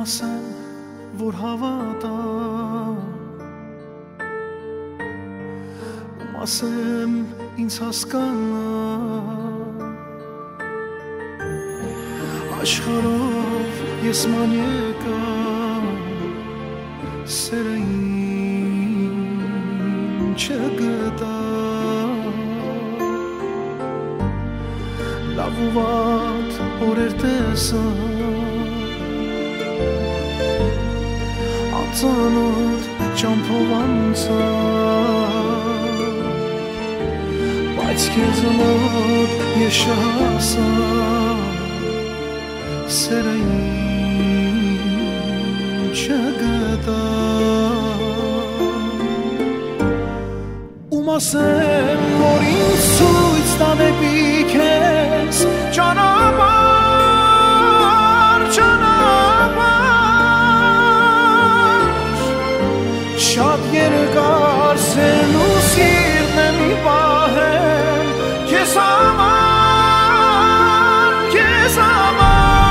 ասեմ, որ հավատամ, ում ասեմ ինձ հասկանա, աշխարհով ես ման եկամ, սերը իմ չգտա, լավ ու վատ օրեր տեսա, անծանոթ ճամփով անցա, բայց քեզ մոտ ես չհասա, սերը իմ չգտա, ում ասեմ, որ ինձ ցույց տա դեպի քեզ ճանապարհ, շատ երկար սեն ու սիրտն եմ մի պահեմ, քեզ համար, քեզ համար.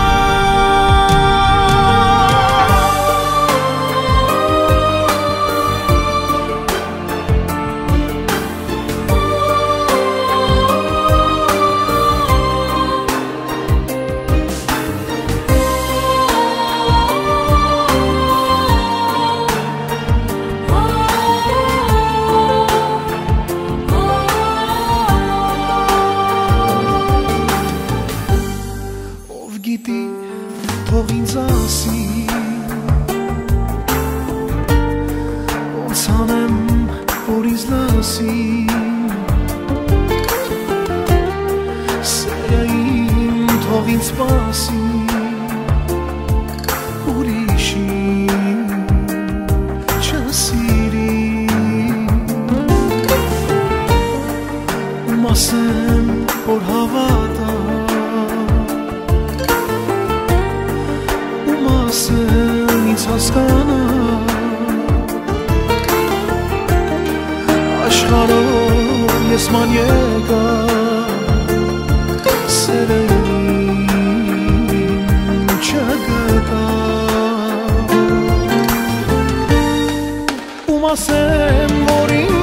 Թող ինձ ասի, ոնց անեմ, որ ինձ լսի, սերը իմ թող ինձ սպասի, ուրիշին չսիրի, ում ասեմ, որ հավատա, ինձ հասկանա, աշխարհով ես ման եկա, սերը իմ չգտա, ում ասեմ, որ ինձ